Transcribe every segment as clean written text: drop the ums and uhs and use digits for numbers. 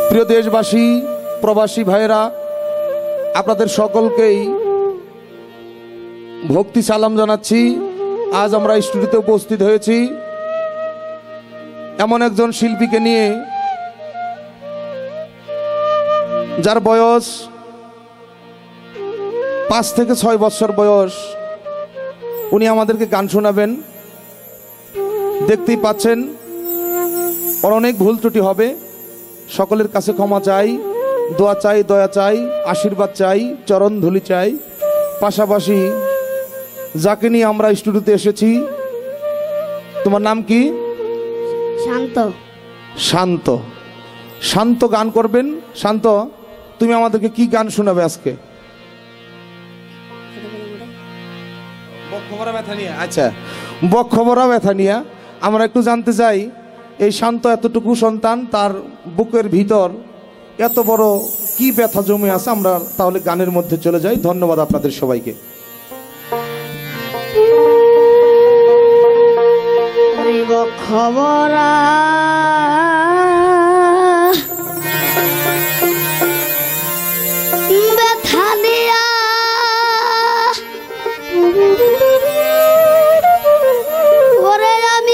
প্রিয় দেশবাসী, প্রবাসী ভাইয়েরা, আপনাদের সকলকেই ভক্তি সালাম জানাচ্ছি। আজ আমরা স্টুডিওতে উপস্থিত হয়েছি এমন একজন শিল্পীকে নিয়ে, যার বয়স 5 থেকে 6 বছর বয়স। উনি আমাদেরকে গান শোনাবেন। দেখতেই পাচ্ছেন ওর অনেক ভুল ত্রুটি হবে, সকলের কাছে ক্ষমা চাই, দোয়া চাই, দয়া চাই, আশীর্বাদ চাই, চরণ ধুলি চাই। পাশাপাশি যাকে নিয়ে আমরা স্টুডিওতে এসেছি, তোমার নাম কি? শান্ত। শান্ত। শান্ত গান করবেন। শান্ত, তুমি আমাদেরকে কি গান শোনাবে আজকে? বক্ষভরা ব্যথা নিয়ে। আচ্ছা, বক্ষভরা ব্যথা নিয়ে আমরা একটু জানতে চাই, এই শান্ত এতটুকু সন্তান, তার বুকের ভিতর এত বড় কি ব্যথা জমে আছে। আমরা তাহলে গানের মধ্যে চলে যাই। ধন্যবাদ আপনাদের সবাইকে। বক্ষভরা ব্যথা নিয়া ওরে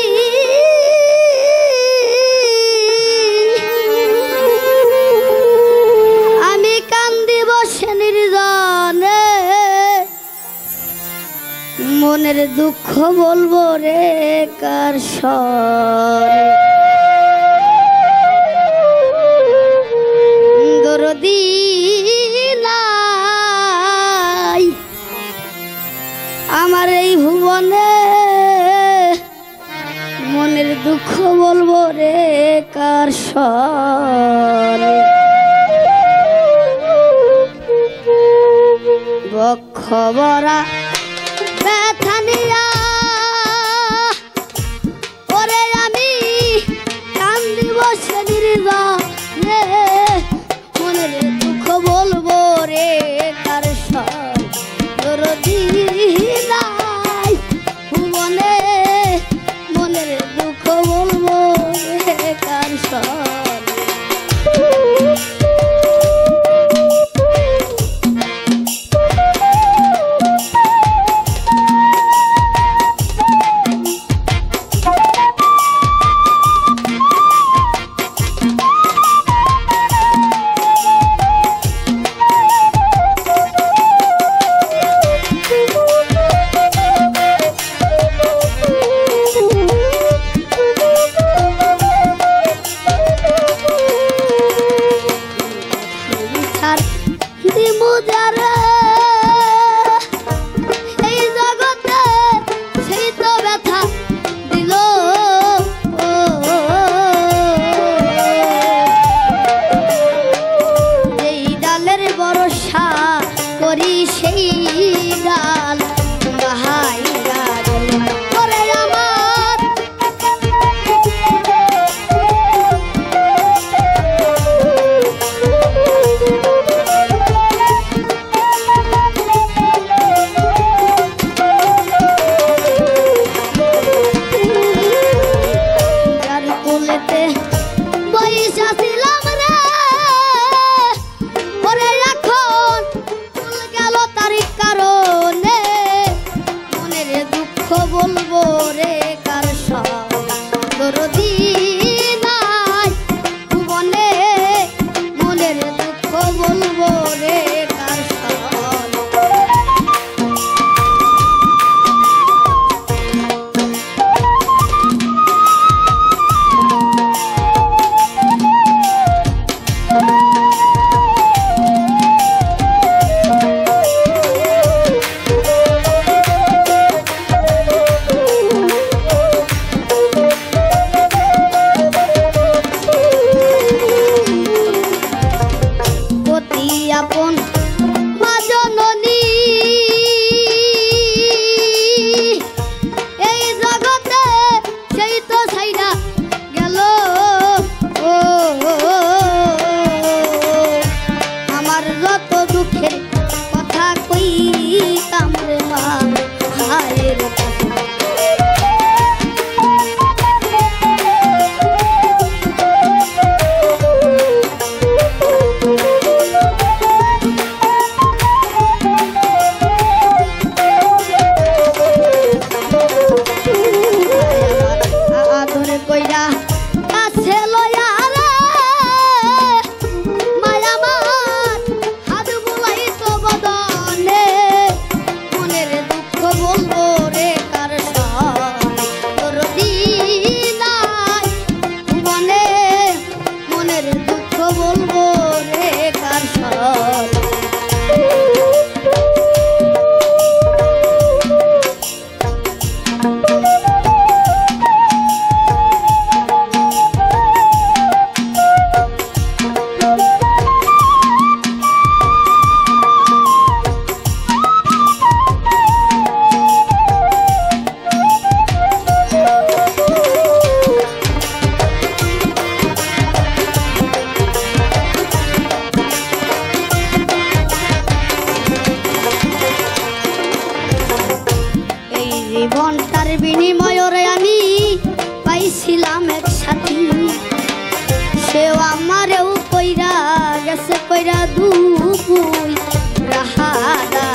আমি কান্দি বসে নির্জনে, মনের দুঃখ বলবো রে কার স্বরে। দরদি নাই আমার এই ভুবনে, মনের দুঃখ বলবো রে কার স্বরে। বক্ষভরা ব্যথা নিয়া ওরে আমি কান্দি বসে নির্জনে, মনের দুঃখ বলবো রে কার স্বরে। দরদি নাই ভুবনে, মনের দুঃখ বলবো রে কার স্বরে। ময়ূরে আমি পাইছিলাম এক সাথী, সেও আমারেও কইরা গেছে কইরা দুপুই রাহাদা।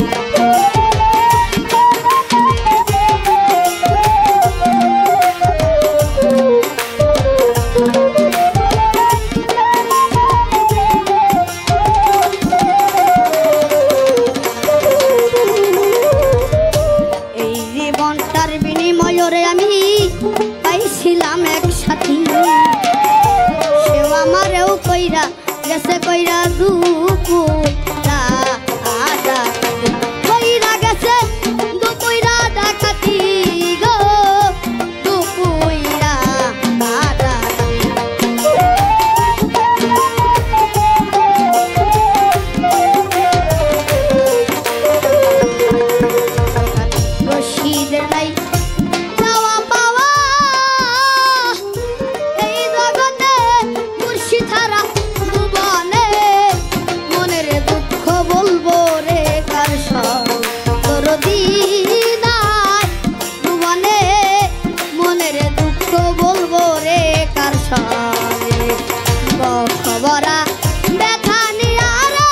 আমি পাইছিলাম এক সাথী, সেও আমারেও কইরা গেছে কইরা দুপুরা কইরা গেছে দুপুরা ডাকাতি গো দুপুরা রশিদের নাই খবরা ব্যথা নিয়া রে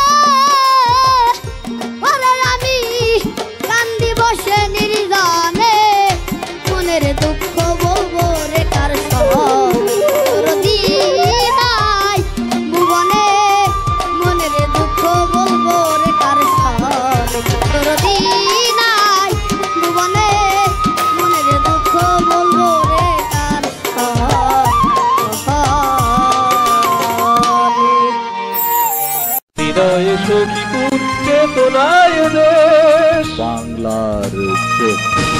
ওরে আমি কান্দি বসে নির্জনে মনের দুঃখ বলবো রে কার সরদি নাই ভুবনে মনের দুঃখ বলবো রে কার সরদি নাই ভুবনে মনের দুঃখ বলবো রে কার হৃদয়ে সখী কুঞ্জে তোলায় দেশ বাংলার চোখ।